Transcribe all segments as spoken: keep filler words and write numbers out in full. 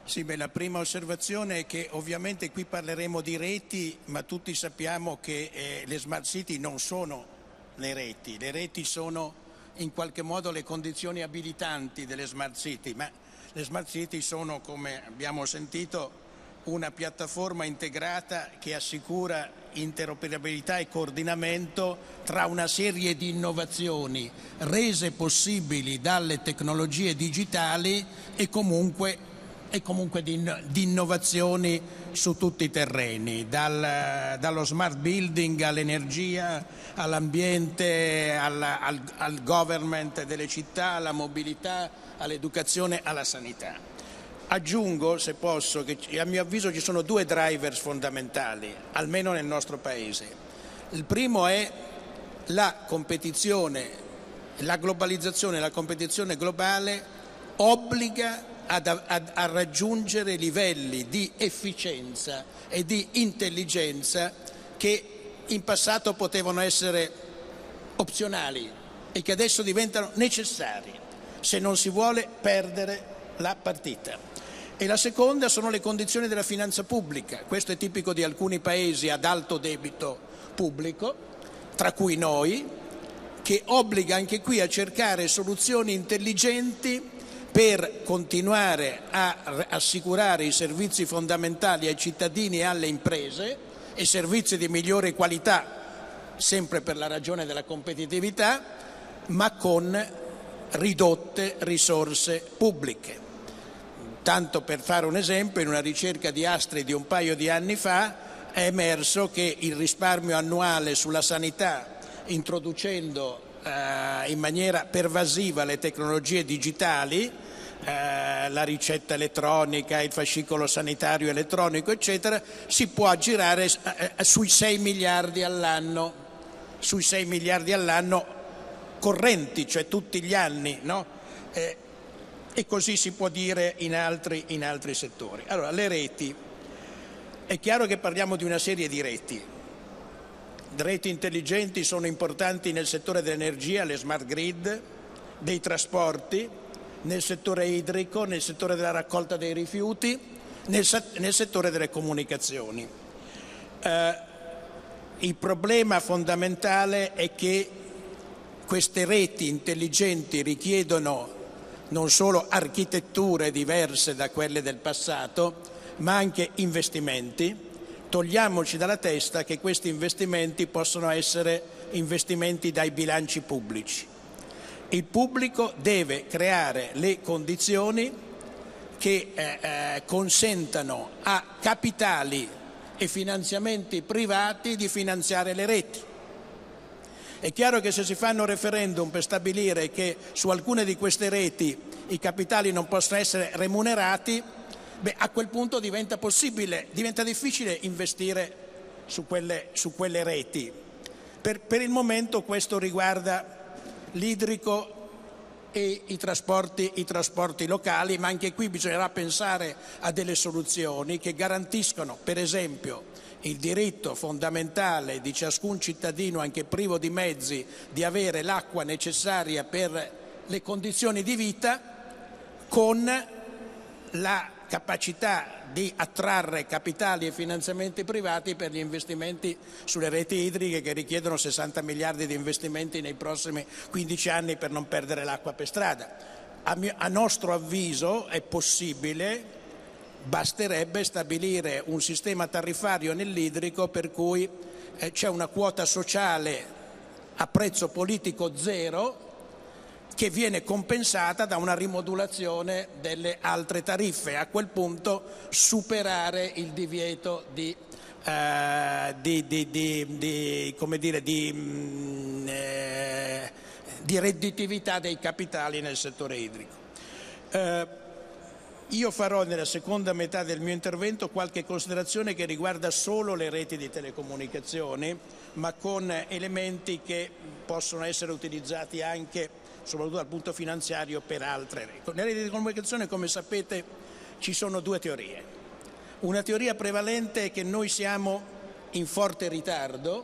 Sì, beh, la prima osservazione è che ovviamente qui parleremo di reti, ma tutti sappiamo che eh, le smart city non sono le reti, le reti sono in qualche modo le condizioni abilitanti delle smart city, ma le smart city sono, come abbiamo sentito, una piattaforma integrata che assicura interoperabilità e coordinamento tra una serie di innovazioni rese possibili dalle tecnologie digitali e comunque e comunque di, di innovazioni su tutti i terreni, dal, dallo smart building all'energia, all'ambiente, alla, al, al government delle città, alla mobilità, all'educazione, alla sanità. Aggiungo, se posso, che a mio avviso ci sono due drivers fondamentali, almeno nel nostro Paese. Il primo è la competizione, la globalizzazione, la competizione globale obbliga Ad, ad, a raggiungere livelli di efficienza e di intelligenza che in passato potevano essere opzionali e che adesso diventano necessari se non si vuole perdere la partita. E la seconda sono le condizioni della finanza pubblica. Questo è tipico di alcuni paesi ad alto debito pubblico, tra cui noi, che obbliga anche qui a cercare soluzioni intelligenti per continuare a assicurare i servizi fondamentali ai cittadini e alle imprese e servizi di migliore qualità, sempre per la ragione della competitività, ma con ridotte risorse pubbliche. Tanto per fare un esempio, in una ricerca di Astri di un paio di anni fa è emerso che il risparmio annuale sulla sanità, introducendo in maniera pervasiva le tecnologie digitali, eh, la ricetta elettronica, il fascicolo sanitario elettronico, eccetera, si può aggirare eh, sui sei miliardi all'anno, sui sei miliardi all'anno correnti, cioè tutti gli anni, no? Eh, e così si può dire in altri, in altri settori. Allora, le reti. È chiaro che parliamo di una serie di reti. Reti intelligenti sono importanti nel settore dell'energia, le smart grid, dei trasporti, nel settore idrico, nel settore della raccolta dei rifiuti, nel, nel settore delle comunicazioni. Eh, il problema fondamentale è che queste reti intelligenti richiedono non solo architetture diverse da quelle del passato, ma anche investimenti. Togliamoci dalla testa che questi investimenti possono essere investimenti dai bilanci pubblici. Il pubblico deve creare le condizioni che eh, eh, consentano a capitali e finanziamenti privati di finanziare le reti. È chiaro che se si fanno referendum per stabilire che su alcune di queste reti i capitali non possono essere remunerati, beh, a quel punto diventa possibile, diventa difficile investire su quelle, su quelle reti. Per, per il momento questo riguarda l'idrico e i trasporti, i trasporti locali, ma anche qui bisognerà pensare a delle soluzioni che garantiscono, per esempio, il diritto fondamentale di ciascun cittadino, anche privo di mezzi, di avere l'acqua necessaria per le condizioni di vita, con la capacità di attrarre capitali e finanziamenti privati per gli investimenti sulle reti idriche che richiedono sessanta miliardi di investimenti nei prossimi quindici anni per non perdere l'acqua per strada. A, mio, a nostro avviso è possibile, basterebbe stabilire un sistema tariffario nell'idrico per cui eh, c'è una quota sociale a prezzo politico zero che viene compensata da una rimodulazione delle altre tariffe. A quel punto superare il divieto di, eh, di, di, di, di, come dire, di, mh, eh, di redditività dei capitali nel settore idrico. Eh, io farò nella seconda metà del mio intervento qualche considerazione che riguarda solo le reti di telecomunicazioni, ma con elementi che possono essere utilizzati anche soprattutto dal punto finanziario per altre reti. Nelle reti di comunicazione, come sapete, ci sono due teorie. Una teoria prevalente è che noi siamo in forte ritardo,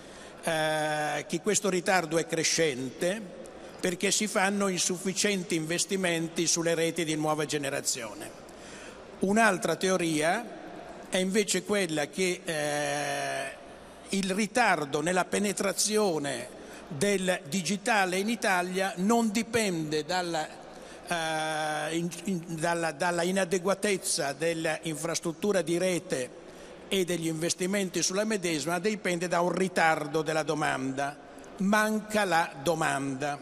eh, che questo ritardo è crescente perché si fanno insufficienti investimenti sulle reti di nuova generazione. Un'altra teoria è invece quella che eh, il ritardo nella penetrazione del digitale in Italia non dipende dalla, eh, in, in, dalla, dalla inadeguatezza dell'infrastruttura di rete e degli investimenti sulla medesima, dipende da un ritardo della domanda. Manca la domanda.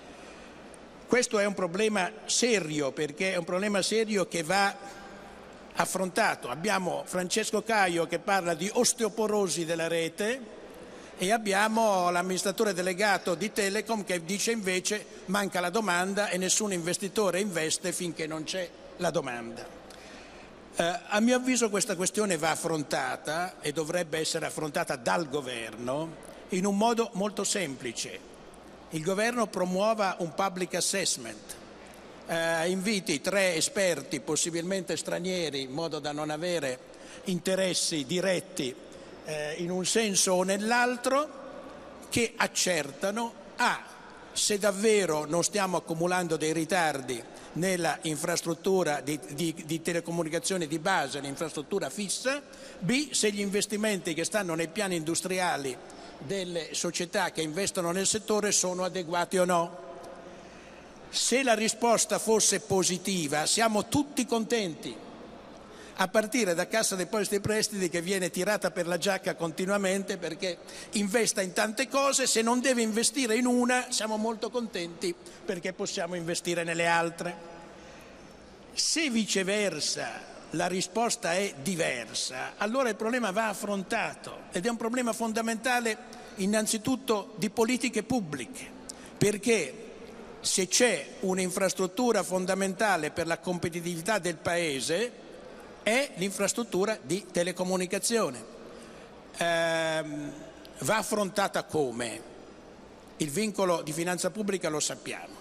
Questo è un problema serio, perché è un problema serio che va affrontato. Abbiamo Francesco Caio che parla di osteoporosi della rete e abbiamo l'amministratore delegato di Telecom che dice invece manca la domanda e nessun investitore investe finché non c'è la domanda. Eh, a mio avviso questa questione va affrontata e dovrebbe essere affrontata dal governo in un modo molto semplice. Il governo promuova un public assessment, eh, inviti tre esperti, possibilmente stranieri, in modo da non avere interessi diretti eh, in un senso o nell'altro, che accertano a se davvero non stiamo accumulando dei ritardi nella infrastruttura di, di, di telecomunicazione di base, l'infrastruttura fissa, b se gli investimenti che stanno nei piani industriali delle società che investono nel settore sono adeguati o no. Se la risposta fosse positiva siamo tutti contenti, a partire da Cassa Depositi e Prestiti che viene tirata per la giacca continuamente perché investa in tante cose, se non deve investire in una siamo molto contenti perché possiamo investire nelle altre. Se viceversa la risposta è diversa, allora il problema va affrontato ed è un problema fondamentale innanzitutto di politiche pubbliche, perché se c'è un'infrastruttura fondamentale per la competitività del Paese è l'infrastruttura di telecomunicazione. Ehm, va affrontata come? Il vincolo di finanza pubblica lo sappiamo.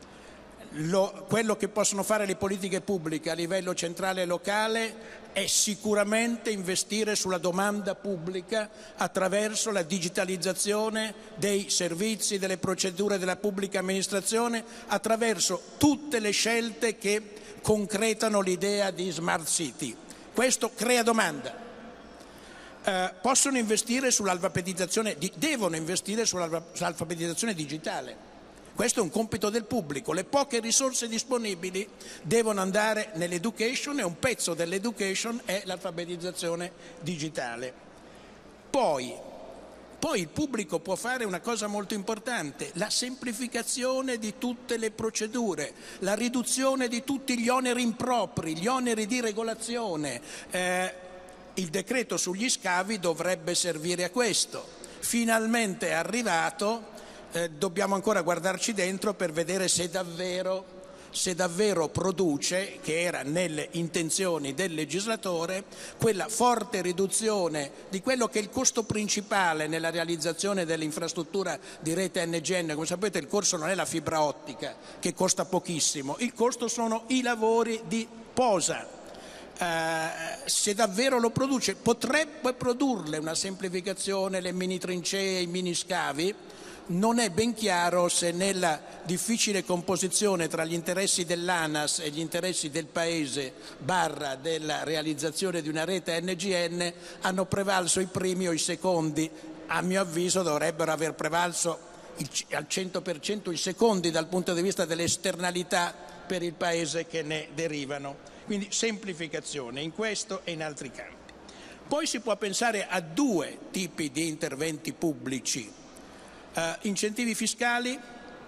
Lo, quello che possono fare le politiche pubbliche a livello centrale e locale è sicuramente investire sulla domanda pubblica attraverso la digitalizzazione dei servizi, delle procedure della pubblica amministrazione, attraverso tutte le scelte che concretano l'idea di smart city. Questo crea domanda. Eh, possono investire sull'alfabetizzazione, di, devono investire sull'alfabetizzazione digitale. Questo è un compito del pubblico. Le poche risorse disponibili devono andare nell'education e un pezzo dell'education è l'alfabetizzazione digitale. Poi, poi il pubblico può fare una cosa molto importante, la semplificazione di tutte le procedure, la riduzione di tutti gli oneri impropri, gli oneri di regolazione. Eh, il decreto sugli scavi dovrebbe servire a questo. Finalmente è arrivato. Eh, dobbiamo ancora guardarci dentro per vedere se davvero, se davvero produce, che era nelle intenzioni del legislatore, quella forte riduzione di quello che è il costo principale nella realizzazione dell'infrastruttura di rete N G N. Come sapete il costo non è la fibra ottica, che costa pochissimo, il costo sono i lavori di posa. Uh, se davvero lo produce, potrebbe produrle una semplificazione, le mini trincee, i mini scavi. Non è ben chiaro se nella difficile composizione tra gli interessi dell'ANAS e gli interessi del Paese barra della realizzazione di una rete N G N hanno prevalso i primi o i secondi. A mio avviso dovrebbero aver prevalso il, al cento per cento i secondi dal punto di vista delle esternalità per il Paese che ne derivano. Quindi semplificazione in questo e in altri campi. Poi si può pensare a due tipi di interventi pubblici. Uh, incentivi fiscali,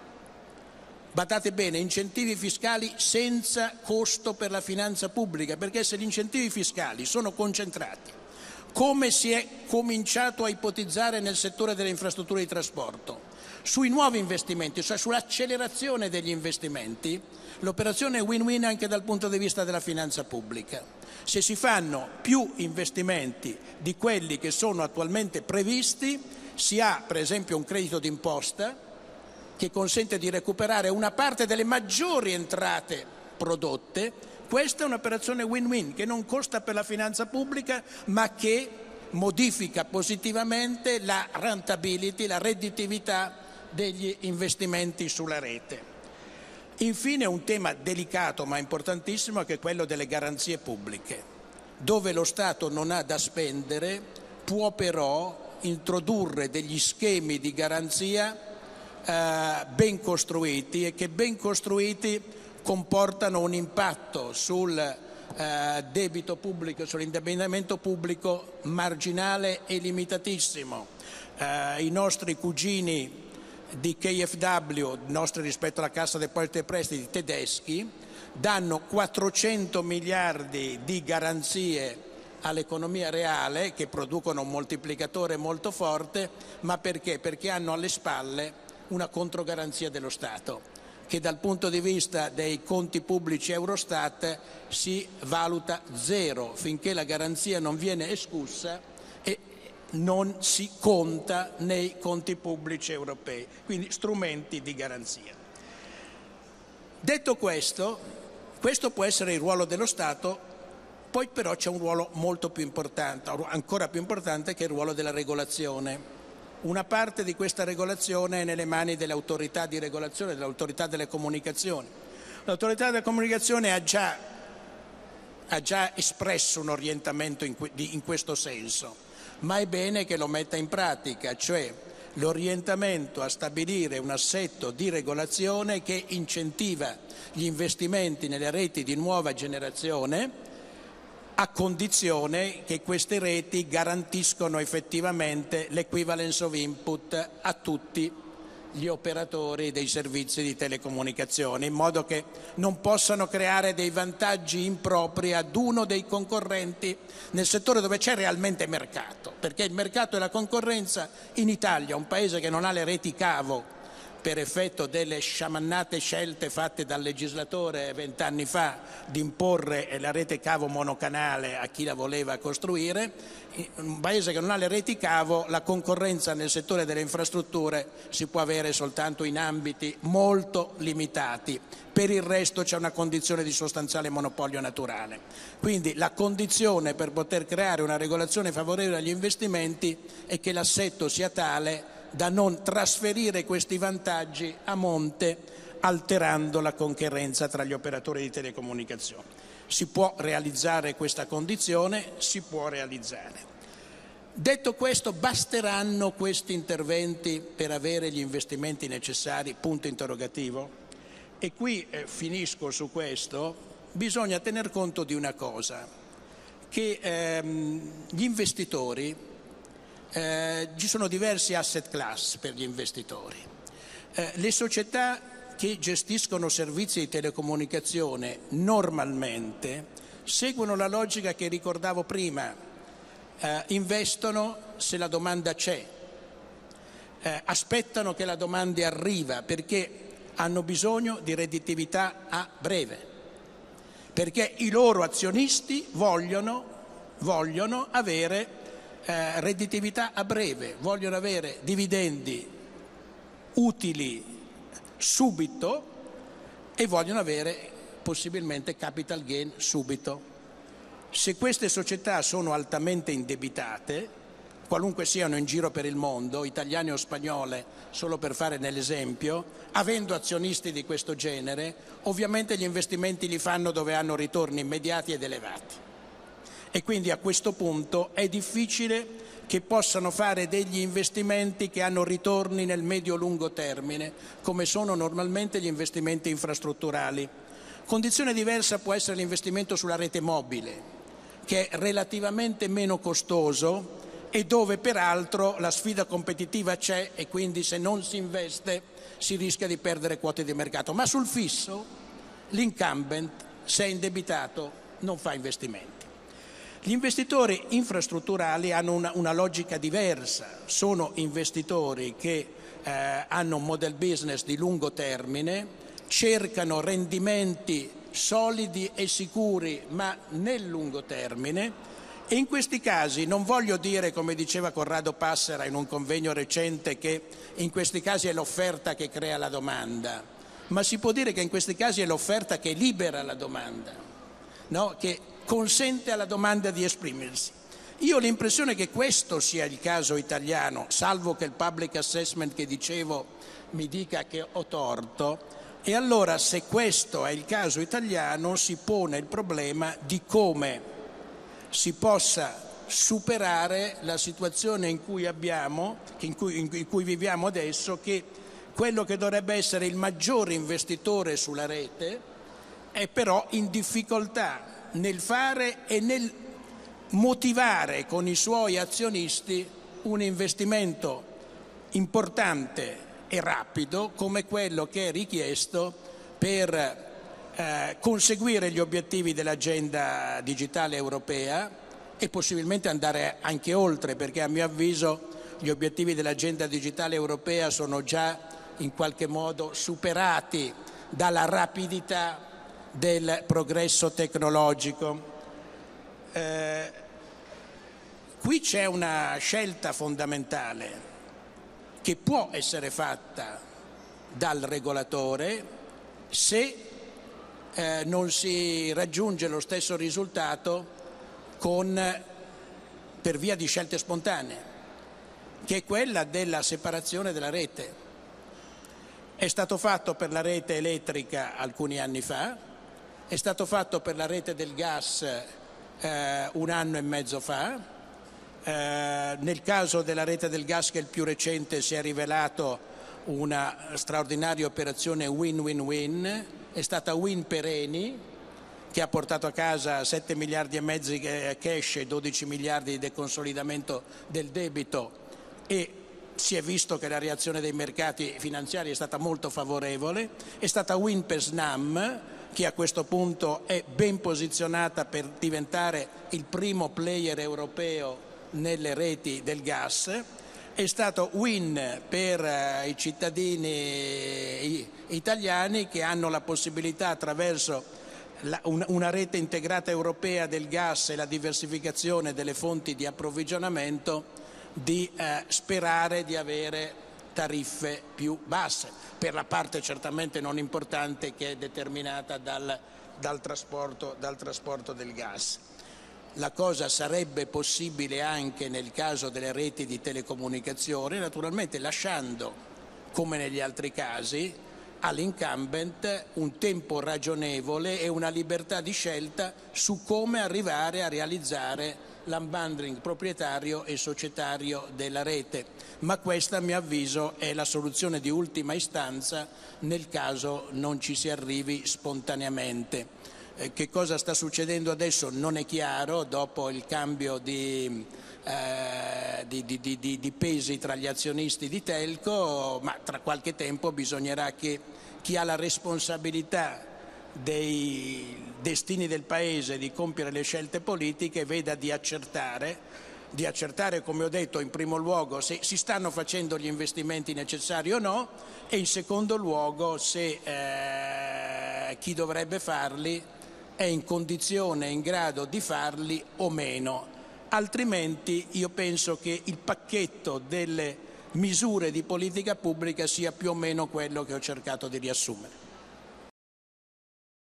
badate bene, incentivi fiscali senza costo per la finanza pubblica, perché se gli incentivi fiscali sono concentrati, come si è cominciato a ipotizzare nel settore delle infrastrutture di trasporto, sui nuovi investimenti, cioè sull'accelerazione degli investimenti, l'operazione è win-win anche dal punto di vista della finanza pubblica. Se si fanno più investimenti di quelli che sono attualmente previsti, si ha per esempio un credito d'imposta che consente di recuperare una parte delle maggiori entrate prodotte. Questa è un'operazione win-win che non costa per la finanza pubblica ma che modifica positivamente la rentability, la redditività degli investimenti sulla rete. Infine un tema delicato ma importantissimo che è quello delle garanzie pubbliche, dove lo Stato non ha da spendere, può però introdurre degli schemi di garanzia eh, ben costruiti e che ben costruiti comportano un impatto sul eh, debito pubblico, sull'indebitamento pubblico marginale e limitatissimo. Eh, I nostri cugini di K F W, nostri rispetto alla Cassa Depositi e Prestiti tedeschi, danno quattrocento miliardi di garanzie all'economia reale che producono un moltiplicatore molto forte, ma perché? Perché hanno alle spalle una controgaranzia dello Stato che dal punto di vista dei conti pubblici Eurostat si valuta zero finché la garanzia non viene escussa e non si conta nei conti pubblici europei, quindi strumenti di garanzia. Detto questo, questo può essere il ruolo dello Stato, poi però c'è un ruolo molto più importante, ancora più importante, che è il ruolo della regolazione. Una parte di questa regolazione è nelle mani dell'autorità di regolazione, dell'autorità delle comunicazioni. L'autorità delle comunicazioni ha già, ha già espresso un orientamento in, in questo senso, ma è bene che lo metta in pratica, cioè l'orientamento a stabilire un assetto di regolazione che incentiva gli investimenti nelle reti di nuova generazione a condizione che queste reti garantiscono effettivamente l'equivalence of input a tutti gli operatori dei servizi di telecomunicazione, in modo che non possano creare dei vantaggi impropri ad uno dei concorrenti nel settore dove c'è realmente mercato, perché il mercato e la concorrenza in Italia, un paese che non ha le reti cavo per effetto delle sciamannate scelte fatte dal legislatore vent'anni fa di imporre la rete cavo monocanale a chi la voleva costruire, un paese che non ha le reti cavo, la concorrenza nel settore delle infrastrutture si può avere soltanto in ambiti molto limitati. Per il resto c'è una condizione di sostanziale monopolio naturale. Quindi la condizione per poter creare una regolazione favorevole agli investimenti è che l'assetto sia tale da non trasferire questi vantaggi a monte alterando la concorrenza tra gli operatori di telecomunicazione. Si può realizzare questa condizione, si può realizzare. Detto questo, basteranno questi interventi per avere gli investimenti necessari? Punto interrogativo. E qui eh, finisco su questo, bisogna tener conto di una cosa, che ehm, gli investitori Eh, ci sono diversi asset class per gli investitori. Eh, le società che gestiscono servizi di telecomunicazione normalmente seguono la logica che ricordavo prima, eh, investono se la domanda c'è, eh, aspettano che la domanda arriva perché hanno bisogno di redditività a breve, perché i loro azionisti vogliono, vogliono avere Eh, redditività a breve, vogliono avere dividendi utili subito e vogliono avere possibilmente capital gain subito. Se queste società sono altamente indebitate, qualunque siano in giro per il mondo, italiane o spagnole, solo per fare nell'esempio, avendo azionisti di questo genere, ovviamente gli investimenti li fanno dove hanno ritorni immediati ed elevati. E quindi a questo punto è difficile che possano fare degli investimenti che hanno ritorni nel medio-lungo termine, come sono normalmente gli investimenti infrastrutturali. Condizione diversa può essere l'investimento sulla rete mobile, che è relativamente meno costoso e dove peraltro la sfida competitiva c'è e quindi se non si investe si rischia di perdere quote di mercato. Ma sul fisso l'incumbent, se è indebitato, non fa investimenti. Gli investitori infrastrutturali hanno una, una logica diversa, sono investitori che eh, hanno un model business di lungo termine, cercano rendimenti solidi e sicuri ma nel lungo termine e in questi casi non voglio dire, come diceva Corrado Passera in un convegno recente, che in questi casi è l'offerta che crea la domanda, ma si può dire che in questi casi è l'offerta che libera la domanda, no? Che consente alla domanda di esprimersi. Io ho l'impressione che questo sia il caso italiano, salvo che il public assessment che dicevo mi dica che ho torto, E allora, se questo è il caso italiano, si pone il problema di come si possa superare la situazione in cui abbiamo, in cui, in cui viviamo adesso, che quello che dovrebbe essere il maggiore investitore sulla rete è però in difficoltà nel fare e nel motivare con i suoi azionisti un investimento importante e rapido come quello che è richiesto per eh, conseguire gli obiettivi dell'agenda digitale europea e possibilmente andare anche oltre, perché a mio avviso gli obiettivi dell'agenda digitale europea sono già in qualche modo superati dalla rapidità del progresso tecnologico. Eh, qui c'è una scelta fondamentale che può essere fatta dal regolatore se eh, non si raggiunge lo stesso risultato con, per via di scelte spontanee, che è quella della separazione della rete. È stato fatto per la rete elettrica alcuni anni fa, è stato fatto per la rete del gas eh, un anno e mezzo fa. Eh, nel caso della rete del gas, che è il più recente, si è rivelato una straordinaria operazione win-win-win, è stata win per Eni, che ha portato a casa sette miliardi e mezzo di cash e dodici miliardi di deconsolidamento del debito, e si è visto che la reazione dei mercati finanziari è stata molto favorevole. È stata win per Snam, che a questo punto è ben posizionata per diventare il primo player europeo nelle reti del gas. È stato win per i cittadini italiani, che hanno la possibilità, attraverso una rete integrata europea del gas e la diversificazione delle fonti di approvvigionamento, di eh, sperare di avere tariffe più basse, per la parte certamente non importante che è determinata dal, dal, trasporto, dal trasporto del gas. La cosa sarebbe possibile anche nel caso delle reti di telecomunicazione, naturalmente lasciando, come negli altri casi, all'incumbent un tempo ragionevole e una libertà di scelta su come arrivare a realizzare l'unbundling proprietario e societario della rete. Ma questa, a mio avviso, è la soluzione di ultima istanza nel caso non ci si arrivi spontaneamente. Eh, che cosa sta succedendo adesso non è chiaro, dopo il cambio di, eh, di, di, di, di pesi tra gli azionisti di Telco, ma tra qualche tempo bisognerà che chi ha la responsabilità dei destini del Paese, di compiere le scelte politiche, veda di accertare, di accertare, come ho detto, in primo luogo se si stanno facendo gli investimenti necessari o no, e in secondo luogo se eh, chi dovrebbe farli è in condizione, in grado di farli o meno. Altrimenti io penso che il pacchetto delle misure di politica pubblica sia più o meno quello che ho cercato di riassumere.